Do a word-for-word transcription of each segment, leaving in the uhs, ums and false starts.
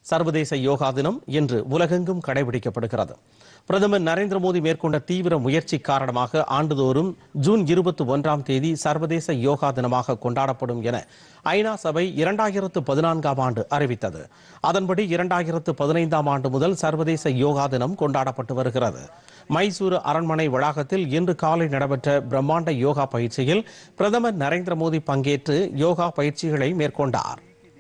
சர்வதேச யோகா தினம் இன்று உலகெங்கும் கடைபிடிக்கப்படுகிறது. பிரதமர் நரேந்திர மோடி மேற்கொண்ட தீவிர முயற்சி காரணமாக ஆண்டுதோறும் ஜூன் இருபத்தி ஒன்றாம் தேதி சர்வதேச யோகா தினமாக கொண்டாடப்படும் என ஐநா சபை இரண்டாயிரத்து பதினான்காம் ஆண்டு அறிவித்தது. அதன்படி இரண்டாயிரத்து பதினைந்தாம் ஆண்டு முதல் சர்வதேச யோகா தினம் கொண்டாடப்பட்டு வருகிறது. மைசூரு அரண்மனை வளாகத்தில் இன்று காலை நடைபெற்ற பிரம்மாண்ட யோகா பயிற்சியில் பிரதமர் நரேந்திர மோடி பங்கேற்று யோகா பயிற்சிகளை மேற்கொண்டார்.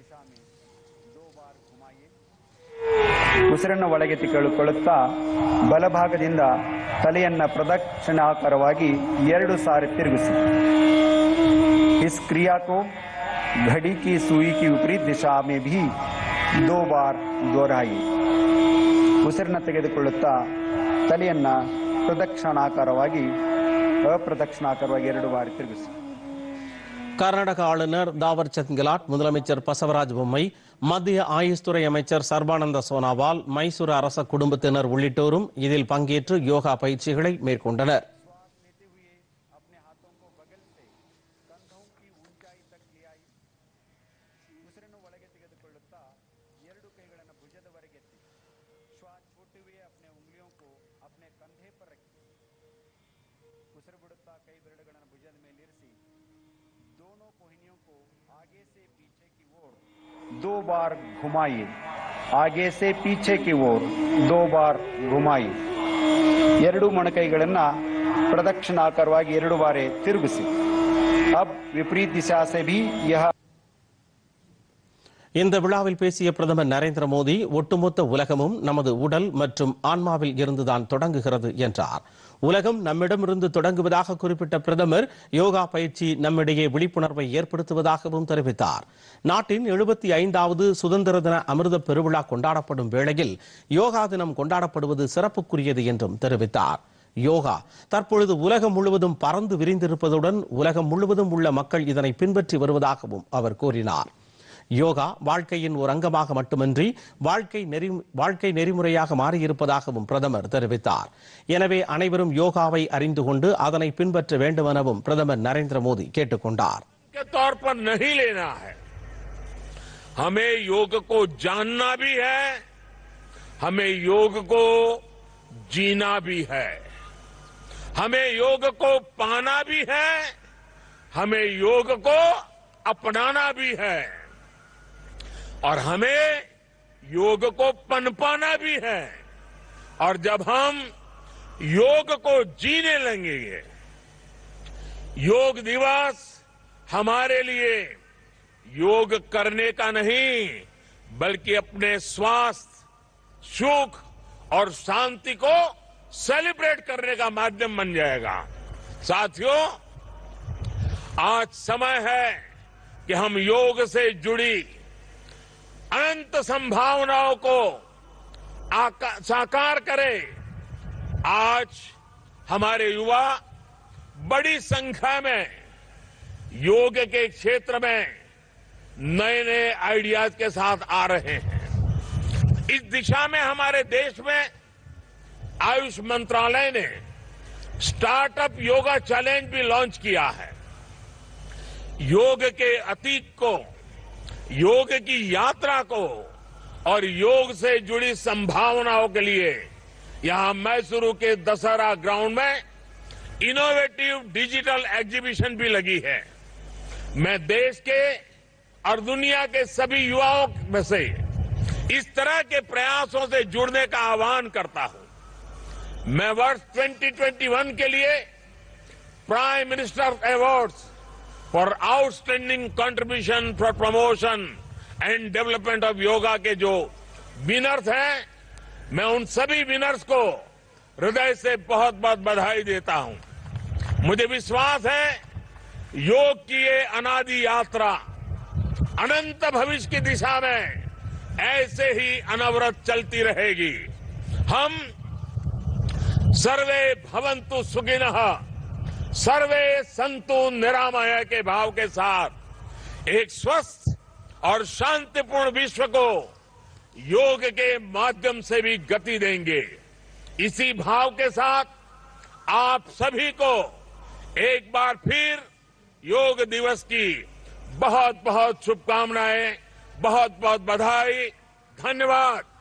ಉಸಿರನ್ನು ಒಳಗೆ ತೆಗೆದುಕೊಳ್ಳುತ್ತಾ ಬಲಭಾಗದಿಂದ ತಲೆಯನ್ನ ಪ್ರದಕ್ಷಿಣಾಕಾರವಾಗಿ ಎರಡು ಸಾರಿ ತಿರುಗಿಸಿ. इस क्रिया को घड़ी की सुई की विपरीत दिशा में भी दो बार दोहराइए. ಉಸಿರನ್ನು ತೆಗೆದುಕೊಳ್ಳುತ್ತಾ ತಲೆಯನ್ನ ಪ್ರದಕ್ಷಿಣಾಕಾರವಾಗಿ ಅಪ್ರದಕ್ಷಿಣಾಕಾರವಾಗಿ ಎರಡು ಬಾರಿ ತಿರುಗಿಸಿ. கர்நாடக ஆளுநர் தாவர் சந்த் கெலாட், முதலமைச்சர் பசவராஜ் பொம்மை, மத்திய ஆயுஷ் துறை அமைச்சர் சர்பானந்த சோனாவால், மைசூரு அரச குடும்பத்தினர் உள்ளிட்டோரும் இதில் பங்கேற்று யோகா பயிற்சிகளை மேற்கொண்டனர். ಉಸಿರು ಬಿಡುತ್ತಾ ಕೈ ಬೆರಳುಗಳನ್ನು ಭುಜದ ಮೇಲೆ ಇರಿಸಿ दोनों कोहनियों को आगे से पीछे की ओर दो बार घुमाइए. आगे से पीछे की ओर दो बार घुमाइए. ಎರಡು ಮೊಣಕೈಗಳನ್ನ ಪ್ರದಕ್ಷಿಣಾಕಾರವಾಗಿ ಎರಡು ಬಾರಿ ತಿರುಗಿಸಿ. अब विपरीत दिशा से भी यह. இந்த விழாவில் பேசிய பிரதமர் நரேந்திர மோடி, ஒட்டுமொத்த உலகமும் நமது உடல் மற்றும் ஆன்மாவில் இருந்துதான் தொடங்குகிறது என்றார். உலகம் நம்மிடமிருந்து தொடங்குவதாக குறிப்பிட்ட பிரதமர், யோகா பயிற்சி நம்மிடையே விழிப்புணர்வை ஏற்படுத்துவதாகவும் தெரிவித்தார். நாட்டின் எழுபத்தி ஐந்தாவது சுதந்திர தின அமிர்த பெருவிழா கொண்டாடப்படும் வேளையில் யோகா தினம் கொண்டாடப்படுவது சிறப்புக்குரியது என்றும் தெரிவித்தார். யோகா தற்பொழுது உலகம் முழுவதும் பறந்து விரிந்திருப்பதுடன் உலகம் முழுவதும் உள்ள மக்கள் இதனை பின்பற்றி வருவதாகவும் அவர் கூறினார். யோகா வாழ்க்கையின் ஒரு அங்கமாக மட்டுமின்றி வாழ்க்கை நெறி வாழ்க்கை நெறிமுறையாக மாறியிருப்பதாகவும் பிரதமர் தெரிவித்தார். எனவே அனைவரும் யோகாவை அறிந்து கொண்டு அதனை பின்பற்ற வேண்டும் எனவும் பிரதமர் நரேந்திர மோடி கேட்டுக் கொண்டார். तौर पर नहीं लेना है, हमें योग को जानना भी है, हमें योग को जीना भी है, हमें योग को पाना भी है, हमें योग को अपनाना भी है और हमें योग को पनपाना भी है. और जब हम योग को जीने लगेंगे, योग दिवस हमारे लिए योग करने का नहीं बल्कि अपने स्वास्थ्य, सुख और शांति को सेलिब्रेट करने का माध्यम बन जाएगा. साथियों, आज समय है कि हम योग से जुड़ी अनंत संभावनाओं को साकार करें. आज हमारे युवा बड़ी संख्या में योग के क्षेत्र में नए नए आइडियाज के साथ आ रहे हैं. इस दिशा में हमारे देश में आयुष मंत्रालय ने स्टार्टअप योगा चैलेंज भी लॉन्च किया है. योग के अतीत को, योग की यात्रा को और योग से जुड़ी संभावनाओं के लिए यहां मैसूरू के दशहरा ग्राउंड में इनोवेटिव डिजिटल एग्जीबिशन भी लगी है. मैं देश के और दुनिया के सभी युवाओं में से इस तरह के प्रयासों से जुड़ने का आह्वान करता हूं. मैं वर्ष दो हज़ार इक्कीस के लिए prime minister awards for outstanding contribution for promotion and development of yoga के जो विनर्स हैं, मैं उन सभी विनर्स को हृदय से बहुत बहुत बधाई देता हूं. मुझे विश्वास है योग की ये अनादि यात्रा अनंत भविष्य की दिशा में ऐसे ही अनवरत चलती रहेगी. हम सर्वे भवन्तु सुखिनः, सर्वे संतु निरामय के भाव के साथ एक स्वस्थ और शांतिपूर्ण विश्व को योग के माध्यम से भी गति देंगे. इसी भाव के साथ आप सभी को एक बार फिर योग दिवस की बहुत बहुत शुभकामनाएं, बहुत बहुत बधाई. धन्यवाद।